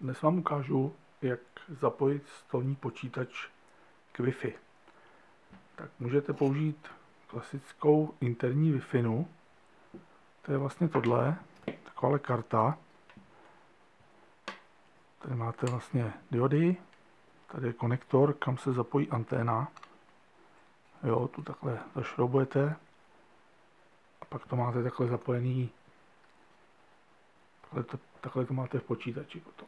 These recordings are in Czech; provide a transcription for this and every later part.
Dnes vám ukážu, jak zapojit stolní počítač k Wi-Fi. Tak můžete použít klasickou interní Wi-Fi. To je vlastně tohle, taková karta. Tady máte vlastně diody, tady je konektor, kam se zapojí anténa. Jo, tu takhle zašroubujete a pak to máte takhle zapojený. Takhle to máte v počítači potom.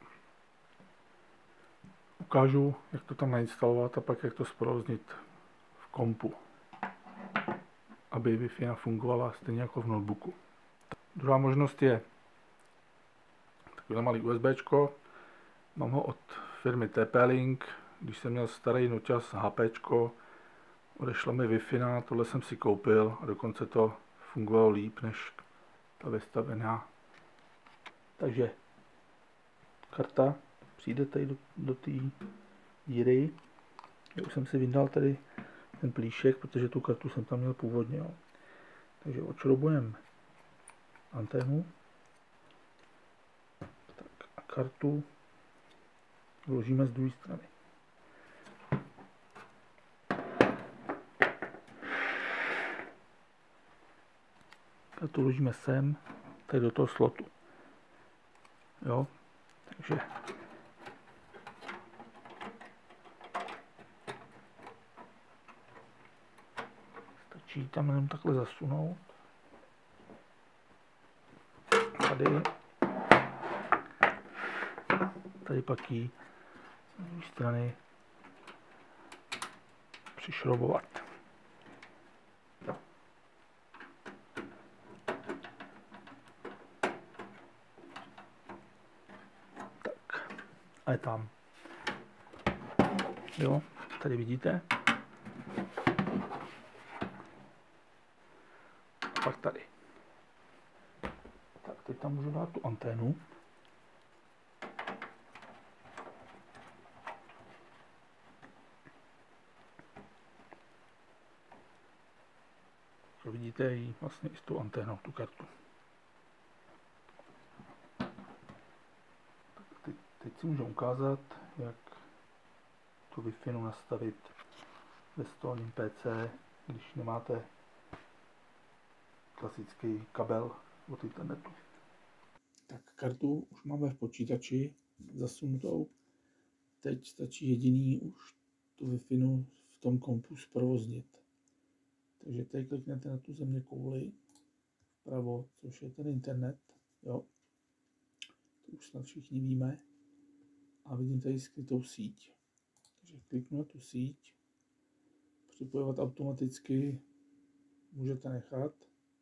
Ukážu, jak to tam nainstalovat a pak jak to zprovoznit v kompu, aby Wi-Fi fungovala stejně jako v notebooku. Druhá možnost je takové malý USBčko. Mám ho od firmy TP-Link. Když jsem měl starý noťaz HPčko, odešla mi Wi-Fi, tohle jsem si koupil a dokonce to fungovalo líp než ta vystavená. Takže karta přijde tady do té díry. Já už jsem si vyndal tady ten plíšek, protože tu kartu jsem tam měl původně. Jo. Takže odšroubujeme anténu tak, a kartu vložíme z druhé strany. Kartu vložíme sem, tady do toho slotu. Jo, takže stačí tam jenom takhle zasunout. Tady pak ji z druhé strany přišroubovat. Tak, a je tam. Jo, tady vidíte. A pak tady. Tak, teď tam můžu dát tu anténu. Vidíte ji vlastně i s tou anténou, tu kartu. Teď si můžu ukázat, jak tu Wi-Fi nastavit ve stolním PC, když nemáte klasický kabel od internetu. Tak kartu už máme v počítači zasunutou. Teď stačí jediný už tu Wi-Fi v tom kompu zprovoznit. Takže tady kliknete na tu zeměkouli vpravo, což je ten internet. Jo. To už snad všichni víme. A vidím tady skrytou síť. Takže kliknu na tu síť. Připojovat automaticky můžete nechat.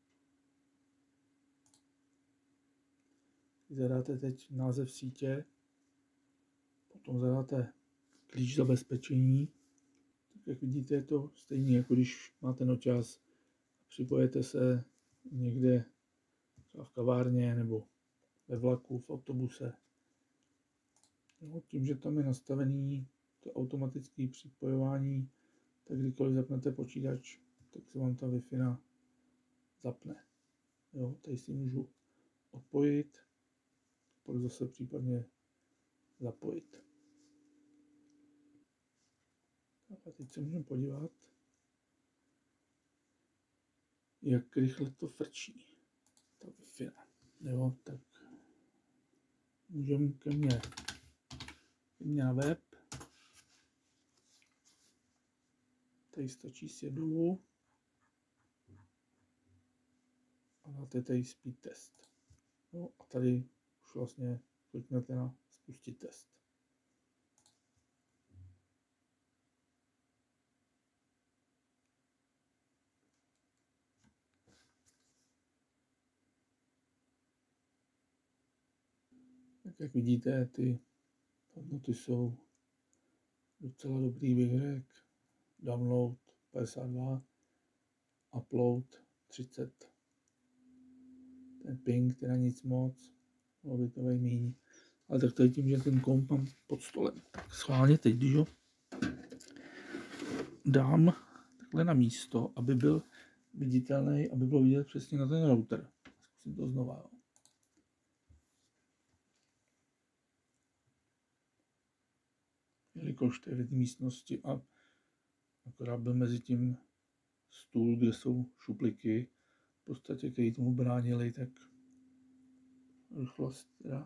Zadáte teď název sítě. Potom zadáte klíč zabezpečení. Tak jak vidíte, je to stejné, jako když máte noťaz a připojete se někde v kavárně nebo ve vlaku, v autobuse. No, tím, že tam je nastavený to automatické připojování, tak kdykoliv zapnete počítač, tak se vám ta Wi-Fi zapne. Jo, tady si můžu odpojit, pak zase případně zapojit. A teď se můžeme podívat, jak rychle to frčí, ta Wi-Fi. Jo, tak můžeme ke mně na web. Tady stačí sjet dolů a dáte tady speed test. No a tady už vlastně kliknete na spustit test. Tak jak vidíte, ty hodnoty jsou docela dobrý, bych řekl. Download 52, upload 30. Ten ping teda nic moc, bylo by to míň. Ale tak tady tím, že ten komp mám pod stolem, tak schválně teď, když ho dám takhle na místo, aby byl viditelný, aby bylo vidět přesně na ten router. Zkusím to znova. Jo. jelikož to je v jedné místnosti a akorát byl mezi tím stůl, kde jsou šupliky, v podstatě, který tomu bránili, tak rychlost teda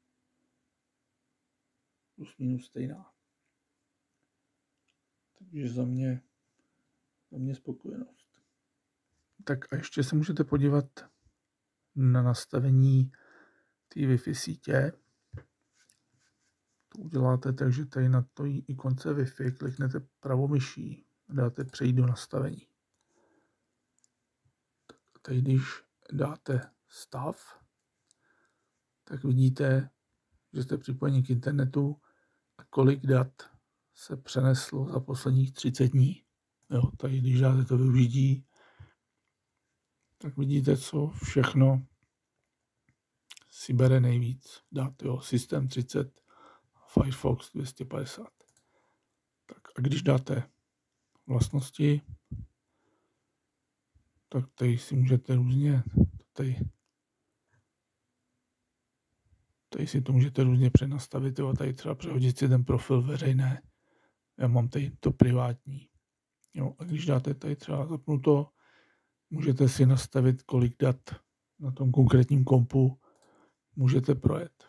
plus minus stejná. Takže za mě spokojenost. Tak a ještě se můžete podívat na nastavení té Wi-Fi sítě. To uděláte tak, že tady na to ikonce Wi-Fi kliknete pravou myší a dáte přejít do nastavení. Tak tady, když dáte stav, tak vidíte, že jste připojeni k internetu a kolik dat se přeneslo za posledních 30 dní. Jo, tady, když dáte to využití, tak vidíte, co všechno si bere nejvíc dat. Jo, System 30, Firefox 250. Tak a když dáte vlastnosti, tak tady si můžete různě, tady si to můžete různě přenastavit. Jo, tady třeba přehodit si ten profil veřejné. Já mám tady to privátní. Jo, a když dáte tady třeba zapnuto, můžete si nastavit, kolik dat na tom konkrétním kompu můžete projet.